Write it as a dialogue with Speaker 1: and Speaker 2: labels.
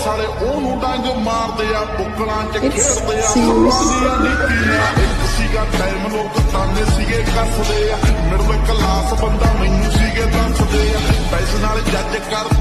Speaker 1: साले ओनू डंग मारदे आ बुकलां च खेडदे आ सपानियां नीतियां एक सीगा टाइम लोग ताने सीगे कसदे आ मेरे क्लास बंदा मैनू सीगे दसदे आ पैसे नाल जज कर